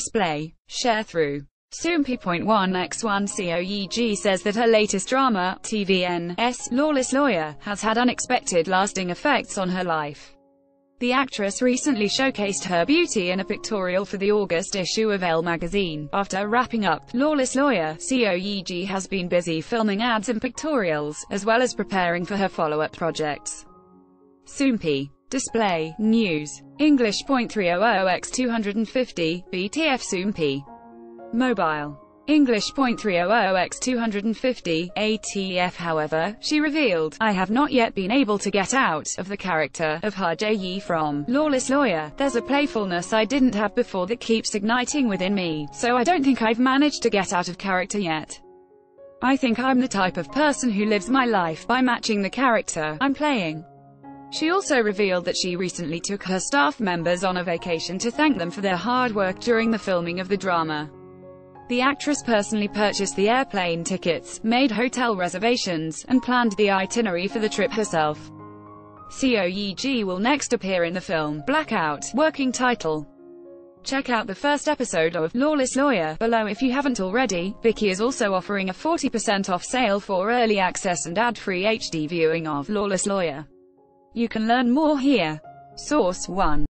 display. Sharethrough. Soompi.1x1 Seo Ye Ji says that her latest drama, TVN's Lawless Lawyer, has had unexpected lasting effects on her life. The actress recently showcased her beauty in a pictorial for the August issue of Elle magazine. After wrapping up Lawless Lawyer, Seo Ye Ji has been busy filming ads and pictorials, as well as preparing for her follow-up projects. Soompi. Display. News. English.300x250, BTF Soompi. Mobile. English.300x250, ATF. However, she revealed, "I have not yet been able to get out of the character of Ye from Lawless Lawyer. There's a playfulness I didn't have before that keeps igniting within me, so I don't think I've managed to get out of character yet. I think I'm the type of person who lives my life by matching the character I'm playing." She also revealed that she recently took her staff members on a vacation to thank them for their hard work during the filming of the drama. The actress personally purchased the airplane tickets, made hotel reservations, and planned the itinerary for the trip herself. Seo Ye Ji will next appear in the film Blackout, working title. Check out the first episode of Lawless Lawyer below if you haven't already. Viki is also offering a 40% off sale for early access and ad-free HD viewing of Lawless Lawyer. You can learn more here. Source 1.